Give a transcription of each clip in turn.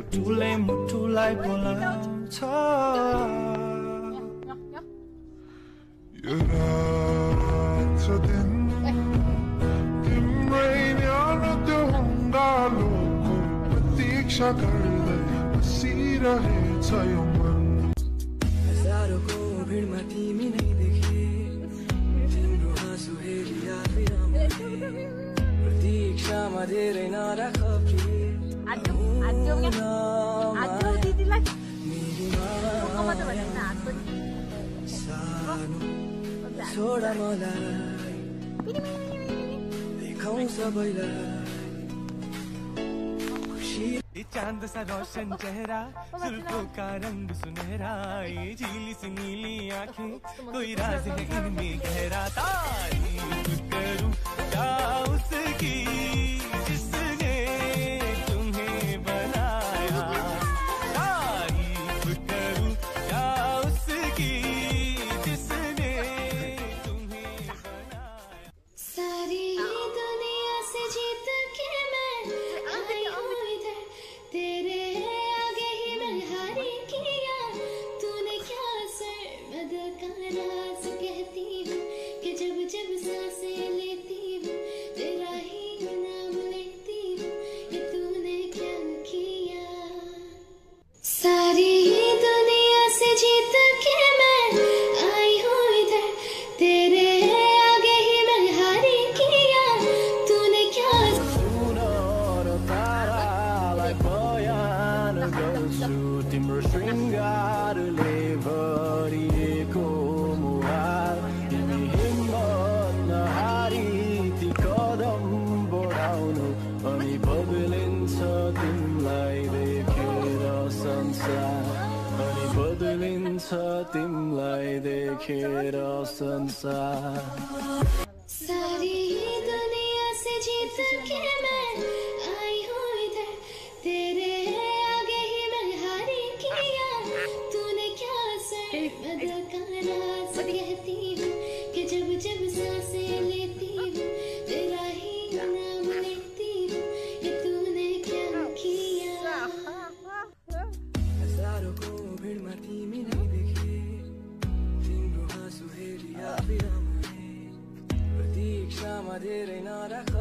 मुटुले मुटुलाई बोलाउँछ यो रात र दिन तिम्रै न्यानो त्यो ढुङ्गालोको प्रतीक्षा गर्दै बसिरहेछ यो मन हजारौंको भिडमा तिमी नै देखे तिम्रो हाँसो हेरी प्रतीक्षामा धेरै नराख छोडा मलाई देखाउँ सबैलाई चांद सा रोशन चेहरा जुल्फों का रंग सुनहरा ये झीली सी नीली आंखें कोई राज है इनमें गहरा तारीफ करूं क्या उसकी जिसने तुम्हें बनाया तारीफ करूं क्या उसकी जिसने तुम्हें बनाया सारी दुनिया से जीत के मैं आई हूँ इधर तेरे आगे ही मैं हारी किया तूने क्या सरमद का राज कहती हूँ कि जब जब सांसें लेती हूँ तेरा ही नाम लेती हूँ कि तूने क्या किया सारी दुनिया से जीत के मैं आई हूँ इधर तेरे आगे ही मैं हारी किया तूने क्या तिम्रो श्रृङ्गारले भरिएको मुहार तिमी हिम्मत नहारी ती कदम बढाउनु अनि बदलिन्छ तिमीलाई देखेर संसार अनि बदलिन्छ तिमीलाई देखेर संसार सारी दुनिया से जीत के मैं आई हूँ इधर तेरे आगे ही मैं हारी किया तूने क्या सरमद का राज कहती हूँ कि जब जब सांसें लेती हूँ तेरा ही नाम लेती हूँ कि तूने क्या किया हजारौंको भिडमा तिमी नै देखे तिम्रो हाँसो हेरी प्रतीक्षामा धेरै नराख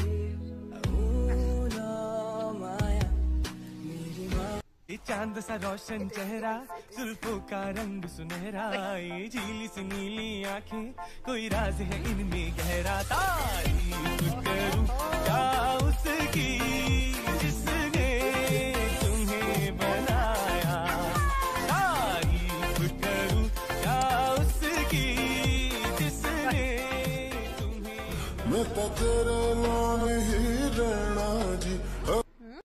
माया ये चांद सा रोशन चेहरा जुल्फों का रंग सुनहरा ये झीली सी नीली आंखें कोई राज है इनमें गहरा तारीफ करूं क्या उसकी जिसने तुम्हें बनाया तारीफ करूं क्या उसकी जिसने तुम्हें मैं तो तेरे नाल ही रहना जी